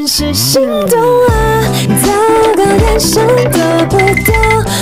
是心动啊，糟糕，连想得不到。